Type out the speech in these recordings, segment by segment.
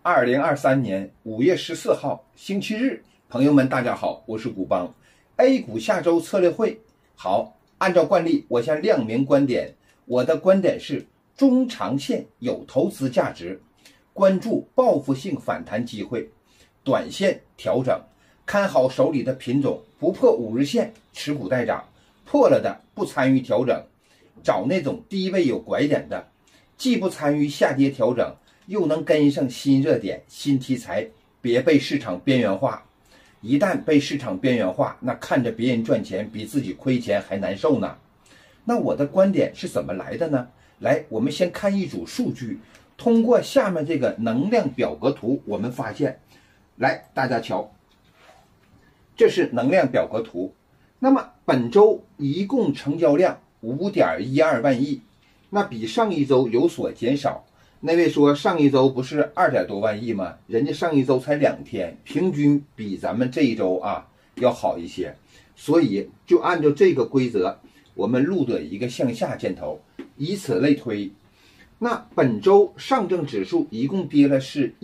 2023年5月14号星期日，朋友们大家好，我是古邦。A 股下周策略会好，按照惯例，我先亮明观点。我的观点是中长线有投资价值，关注报复性反弹机会，短线调整，看好手里的品种，不破5日线持股待涨，破了的不参与调整，找那种低位有拐点的，既不参与下跌调整，又能跟上新热点、新题材，别被市场边缘化。一旦被市场边缘化，那看着别人赚钱比自己亏钱还难受呢。那我的观点是怎么来的呢？来，我们先看一组数据。通过下面这个能量表格图，我们发现，来，大家瞧，这是能量表格图。那么本周一共成交量5.12万亿，那比上一周有所减少。那位说上一周不是2点多万亿吗？人家上一周才2天，平均比咱们这一周要好一些。所以就按照这个规则，我们录的一个向下箭头，以此类推。那本周上证指数一共跌了是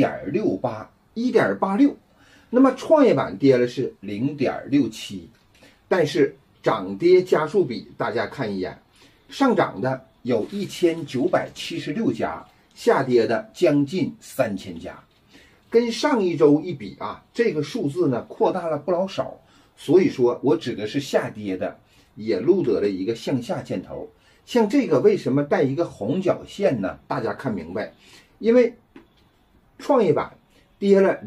1.86，那么创业板跌了是 0.67， 但是涨跌家数比大家看一眼，上涨的有1976家，下跌的将近3000家，跟上一周一比这个数字呢扩大了不老少。所以说我指的是下跌的，也录得了一个向下箭头。像这个为什么带一个红角线呢？大家看明白，因为创业板跌了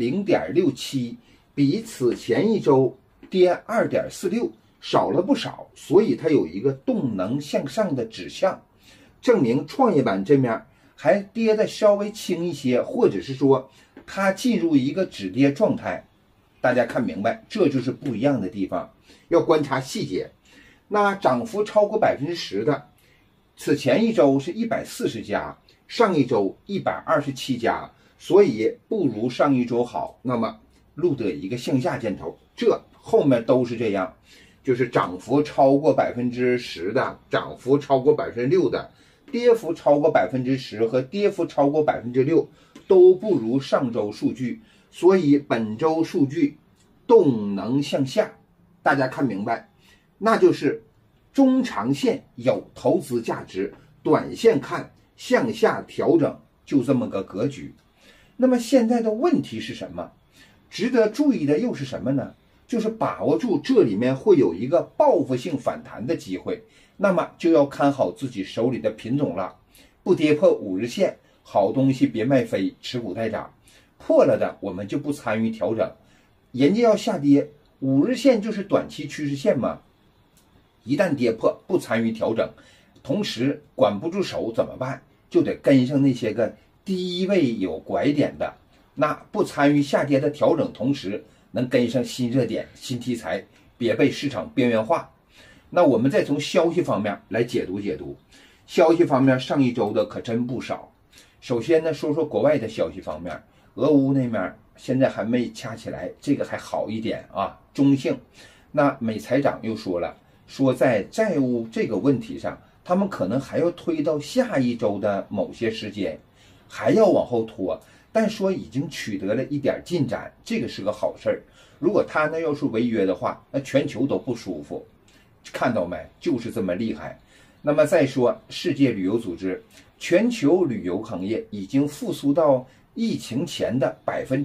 0.67， 比此前一周跌 2.46 少了不少，所以它有一个动能向上的指向，证明创业板这面还跌的稍微轻一些，或者是说它进入一个止跌状态。大家看明白，这就是不一样的地方，要观察细节。那涨幅超过 10% 的，此前一周是140家，上一周127家，所以不如上一周好。那么录得一个向下箭头，这后面都是这样，就是涨幅超过 10% 的，涨幅超过 6% 的，跌幅超过 10% 和跌幅超过 6% 都不如上周数据。所以本周数据动能向下，大家看明白，那就是中长线有投资价值，短线看向下调整，就这么个格局。那么现在的问题是什么？值得注意的又是什么呢？就是把握住这里面会有一个报复性反弹的机会，那么就要看好自己手里的品种了，不跌破5日线，好东西别卖飞，持股待涨，破了的我们就不参与调整。人家要下跌，5日线就是短期趋势线嘛，一旦跌破不参与调整，同时管不住手怎么办？就得跟上那些个低位有拐点的，那不参与下跌的调整，同时能跟上新热点、新题材，别被市场边缘化。那我们再从消息方面来解读。消息方面上一周的可真不少。首先呢，说说国外的消息方面，俄乌那面现在还没掐起来，这个还好一点中性。那美财长又说了，说在债务这个问题上，他们可能还要推到下一周的某些时间，还要往后拖，但说已经取得了一点进展，这个是个好事儿。如果他呢要是违约的话，那全球都不舒服。看到没？就是这么厉害。那么再说世界旅游组织，全球旅游行业已经复苏到疫情前的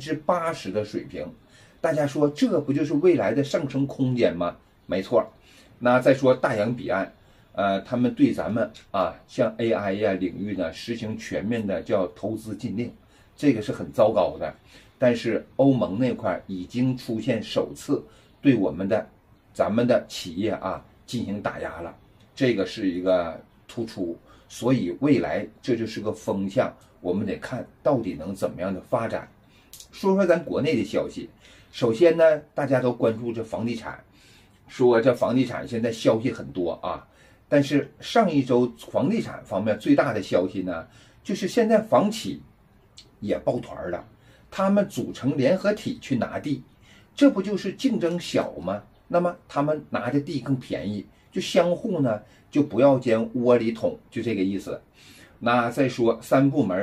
80% 的水平。大家说这不就是未来的上升空间吗？没错。那再说大洋彼岸，他们对咱们像 AI 领域呢实行全面的叫投资禁令，这个是很糟糕的。但是欧盟那块已经出现首次对咱们的企业进行打压了，这个是一个突出。所以未来这就是个风向，我们得看到底能怎么样的发展。说说咱国内的消息，首先呢，大家都关注这房地产，说这房地产现在消息很多但是上一周房地产方面最大的消息呢，就是现在房企也抱团了，他们组成联合体去拿地，这不就是竞争小吗？那么他们拿的地更便宜，就相互呢就不要将窝里捅，就这个意思。那再说3部门，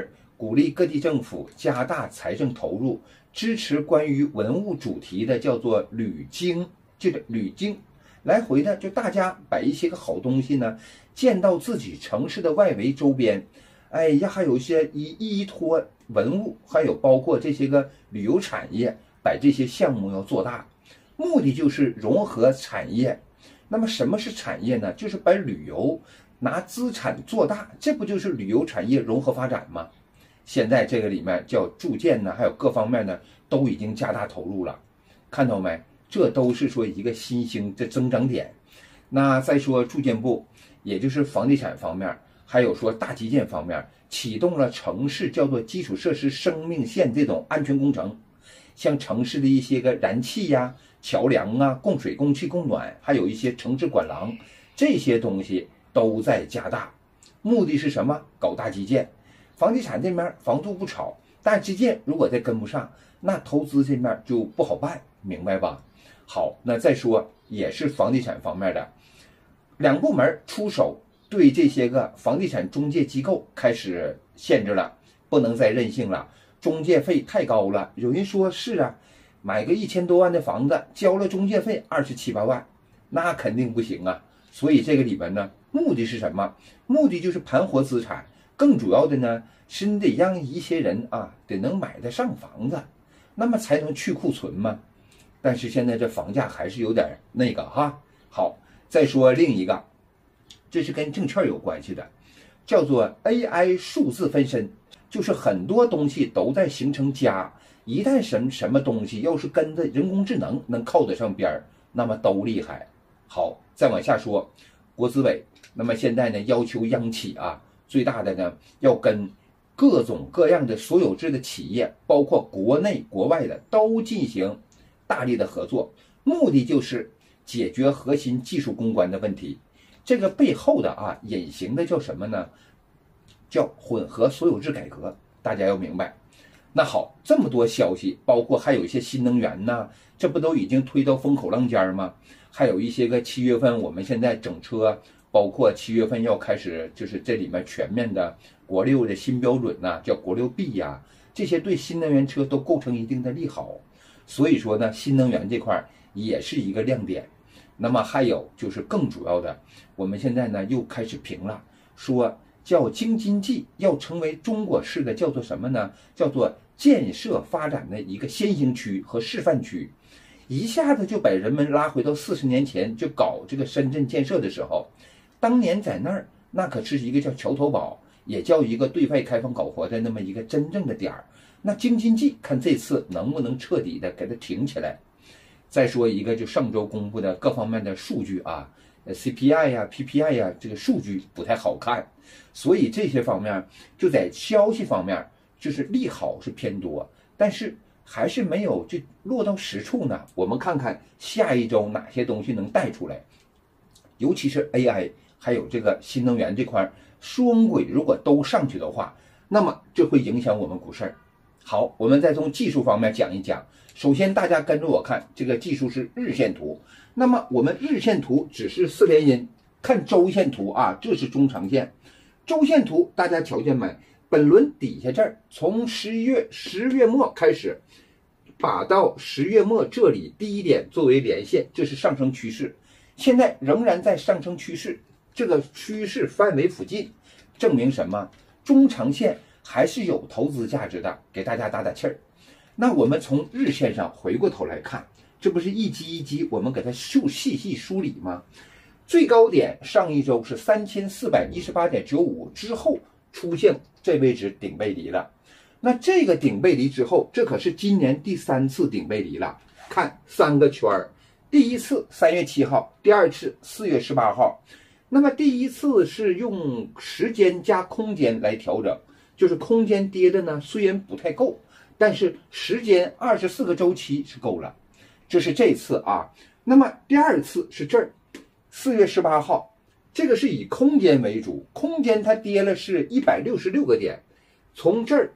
鼓励各地政府加大财政投入，支持关于文物主题的叫做旅经，就是旅经，来回的就大家把一些个好东西呢建到自己城市的外围周边，哎呀，还有一些依托文物，还有包括这些个旅游产业，把这些项目要做大，目的就是融合产业。那么什么是产业呢？就是把旅游拿资产做大，这不就是旅游产业融合发展吗？现在这个里面叫住建呢，还有各方面呢，都已经加大投入了，看到没？这都是说一个新兴的增长点。那再说住建部，也就是房地产方面，还有说大基建方面，启动了城市叫做基础设施生命线这种安全工程，像城市的一些个燃气呀、桥梁啊、供水、供气、供暖，还有一些城市管廊，这些东西都在加大。目的是什么？搞大基建。房地产这面房住不炒，但基建如果再跟不上，那投资这面就不好办，明白吧？好，那再说也是房地产方面的，两部门出手对这些个房地产中介机构开始限制了，不能再任性了，中介费太高了。有人说是啊，买个1000多万的房子，交了中介费27、8万，那肯定不行啊。所以这个里边呢，目的是什么？目的就是盘活资产，更主要的呢是你得让一些人啊得能买得上房子，那么才能去库存嘛。但是现在这房价还是有点那个哈。好，再说另一个，这是跟证券有关系的，叫做 AI 数字分身，就是很多东西都在形成家，一旦什么东西要是跟着人工智能能靠得上边儿，那么都厉害。好，再往下说，国资委那么现在呢要求央企啊，最大的呢要跟各种各样的所有制的企业，包括国内国外的都进行大力的合作，目的就是解决核心技术攻关的问题。这个背后的啊隐形的叫什么呢？叫混合所有制改革，大家要明白。那好，这么多消息，包括还有一些新能源呐，这不都已经推到风口浪尖吗？还有一些个7月份我们现在整车，包括7月份要开始，就是这里面全面的国6的新标准呐，叫国6B 呀，这些对新能源车都构成一定的利好。所以说呢，新能源这块也是一个亮点。那么还有就是更主要的，我们现在呢又开始评了，说叫京津冀要成为中国式的叫做什么呢？叫做建设发展的一个先行区和示范区，一下子就把人们拉回到40年前就搞这个深圳建设的时候，当年在那儿那可是一个叫桥头堡，也叫一个对外开放搞活的那么一个真正的点儿。那京津冀看这次能不能彻底的给它挺起来。再说一个，就上周公布的各方面的数据啊，CPI 呀、PPI 呀，这个数据不太好看，所以这些方面就在消息方面就是利好是偏多，但是还是没有就落到实处呢。我们看看下一周哪些东西能带出来，尤其是 AI 还有这个新能源这块双轨，如果都上去的话，那么这会影响我们股市。好，我们再从技术方面讲一讲。首先大家跟着我看，这个技术是日线图，那么我们日线图只是4连阴，看周线图啊，这是中长线。周线图大家瞧见没？本轮底下这儿从10月末开始，把到10月末这里第一点作为连线，这是上升趋势，现在仍然在上升趋势这个趋势范围附近，证明什么？中长线还是有投资价值的，给大家打打气儿。那我们从日线上回过头来看，这不是一击一击我们给它细细梳理吗？最高点上一周是3418.95，之后出现这位置顶背离了。那这个顶背离之后，这可是今年第3次顶背离了。看3个圈儿，第一次3月7号，第二次4月18号。那么第一次是用时间加空间来调整，就是空间跌的呢虽然不太够，但是时间24个周期是够了，这是这次啊。那么第二次是这儿，4月18号，这个是以空间为主，空间它跌了是166个点，从这儿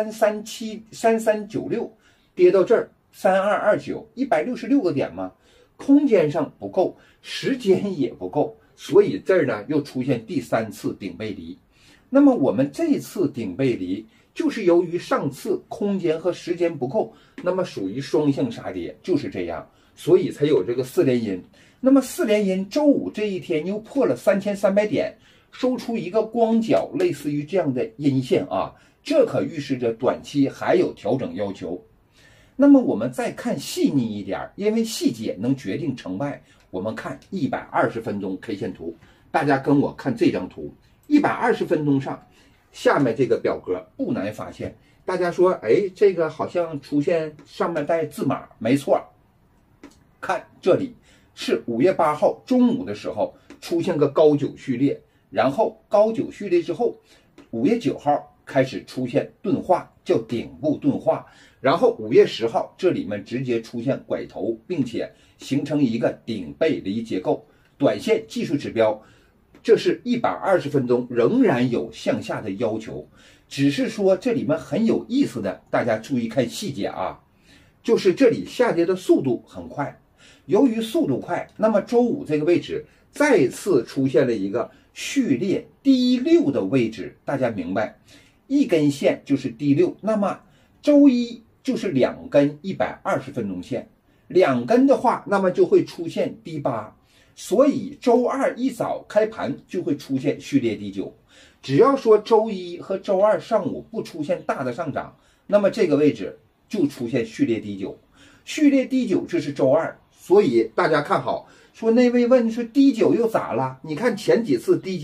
3396跌到这儿3229，166个点嘛，空间上不够，时间也不够，所以这儿呢又出现第3次顶背离。那么我们这次顶背离就是由于上次空间和时间不够，那么属于双向杀跌，就是这样，所以才有这个4连阴。那么4连阴，周五这一天又破了3300点，收出一个光角，类似于这样的阴线啊，这可预示着短期还有调整要求。那么我们再看细腻一点，因为细节能决定成败。我们看120分钟 K 线图，大家跟我看这张图，120分钟上下面这个表格不难发现，大家说，哎，这个好像出现上面带字码，没错，看这里是5月8号中午的时候出现个高9序列，然后高9序列之后，5月9号开始出现钝化，叫顶部钝化，然后5月10号这里面直接出现拐头，并且形成一个顶背离结构。短线技术指标，这是120分钟仍然有向下的要求，只是说这里面很有意思的，大家注意看细节啊，就是这里下跌的速度很快。由于速度快，那么周五这个位置再次出现了一个序列低6的位置，大家明白，一根线就是低6，那么周一就是2根120分钟线，2根的话，那么就会出现低8，所以周二一早开盘就会出现序列低9。只要说周一和周二上午不出现大的上涨，那么这个位置就出现序列低9。序列低9这是周二，所以大家看好。说那位问说低9又咋了？你看前几次低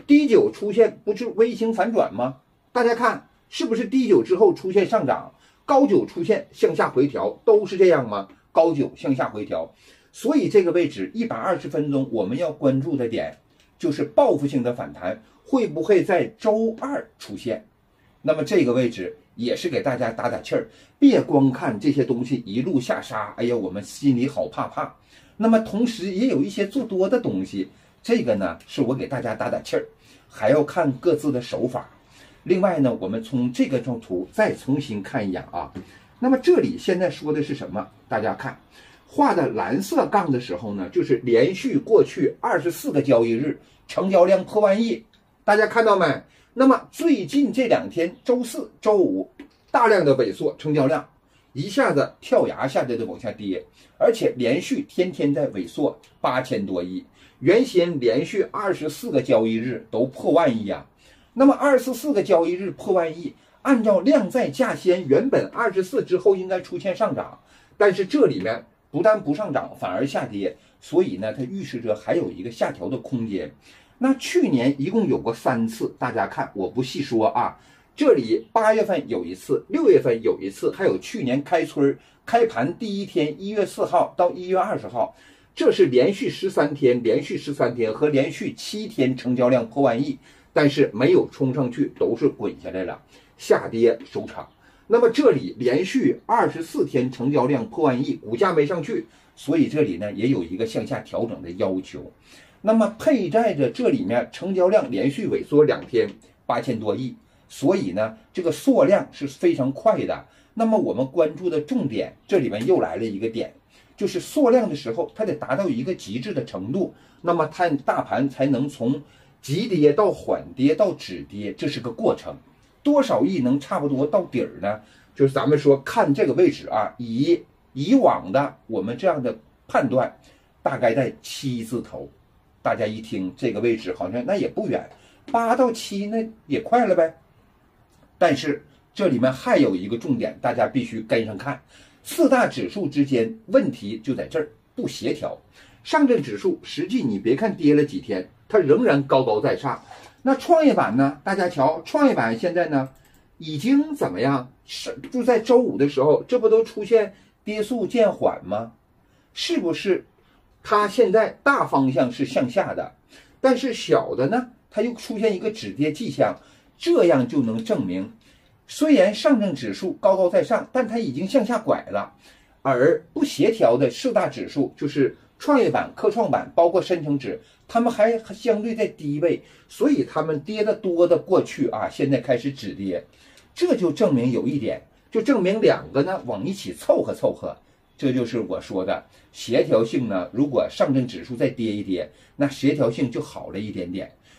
9出现不是微型反转吗？大家看是不是低9之后出现上涨，高9出现向下回调，都是这样吗？高9向下回调，所以这个位置120分钟我们要关注的点就是报复性的反弹会不会在周二出现。那么这个位置也是给大家打打气儿，别光看这些东西一路下杀，哎呀我们心里好怕。那么同时也有一些做多的东西，这个呢是我给大家打打气儿，还要看各自的手法。另外呢，我们从这个张图再重新看一眼啊。那么这里现在说的是什么？大家看画的蓝色杠的时候呢，就是连续过去24个交易日成交量破万亿，大家看到没？那么最近这2天，周四、周五大量的萎缩成交量，一下子跳崖下来的往下跌，而且连续天天在萎缩8000多亿，原先连续24个交易日都破万亿啊。那么24个交易日破万亿，按照量在价先，原本24之后应该出现上涨，但是这里面不但不上涨，反而下跌，所以呢，它预示着还有一个下调的空间。那去年一共有过3次，大家看我不细说啊。这里8月份有一次，6月份有一次，还有去年开春开盘第一天1月4号到1月20号，这是连续13天，连续13天和连续7天成交量破万亿，但是没有冲上去，都是滚下来了，下跌收场。那么这里连续24天成交量破万亿，股价没上去，所以这里呢也有一个向下调整的要求。那么配在着这里面成交量连续萎缩2天8000多亿，所以呢这个缩量是非常快的。那么我们关注的重点，这里面又来了一个点，就是缩量的时候它得达到一个极致的程度，那么它大盘才能从急跌到缓跌到止跌，这是个过程。多少亿能差不多到底儿呢？就是咱们说看这个位置啊，以往的我们这样的判断大概在7字头。大家一听这个位置好像那也不远，8到7那也快了呗。但是这里面还有一个重点，大家必须跟上看，4大指数之间问题就在这儿，不协调。上证指数实际你别看跌了几天，它仍然高高在上。那创业板呢？大家瞧，创业板现在呢已经怎么样？就在周五的时候，这不都出现跌速渐缓吗？是不是？它现在大方向是向下的，但是小的呢，它又出现一个止跌迹象，这样就能证明，虽然上证指数高高在上，但它已经向下拐了，而不协调的4大指数，就是创业板、科创板，包括深成指，它们还相对在低位，所以它们跌得多的过去啊，现在开始止跌，这就证明有一点，就证明2个呢往一起凑合。这就是我说的协调性呢，如果上证指数再跌一跌，那协调性就好了一点点。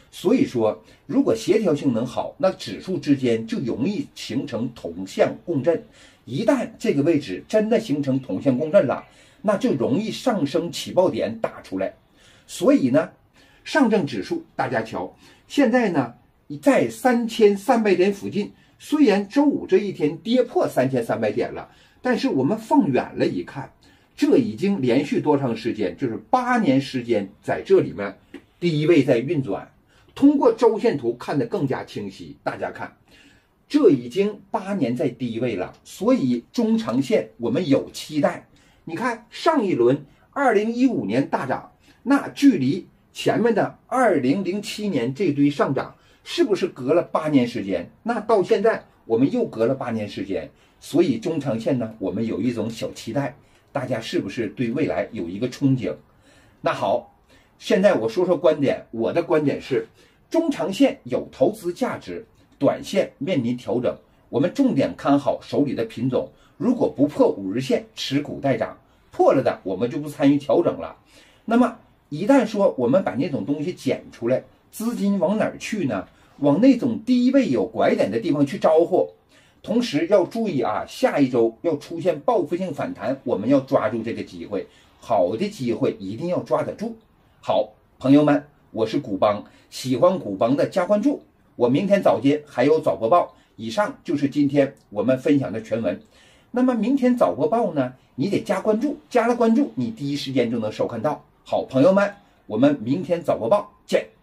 所以说，如果协调性能好，那指数之间就容易形成同向共振。一旦这个位置真的形成同向共振了，那就容易上升起爆点打出来。所以呢，上证指数大家瞧，现在呢在3300点附近，虽然周五这一天跌破3300点了，但是我们放远了一看，这已经连续多长时间？就是8年时间在这里面低位在运转。通过周线图看得更加清晰，大家看，这已经8年在低位了，所以中长线我们有期待。你看上一轮2015年大涨，那距离前面的2007年这堆上涨是不是隔了8年时间？那到现在我们又隔了8年时间，所以中长线呢，我们有一种小期待。大家是不是对未来有一个憧憬？那好，现在我说说观点。我的观点是，中长线有投资价值，短线面临调整，我们重点看好手里的品种。如果不破5日线，持股待涨；破了的，我们就不参与调整了。那么一旦说我们把那种东西减出来，资金往哪儿去呢？往那种低位有拐点的地方去招呼。同时要注意啊，下一周要出现报复性反弹，我们要抓住这个机会。好的机会一定要抓得住。好，朋友们，我是古邦，喜欢古邦的加关注。我明天早间还有早播报。以上就是今天我们分享的全文。那么明天早播报呢，你得加关注，加了关注，你第一时间就能收看到。好，朋友们，我们明天早播报见。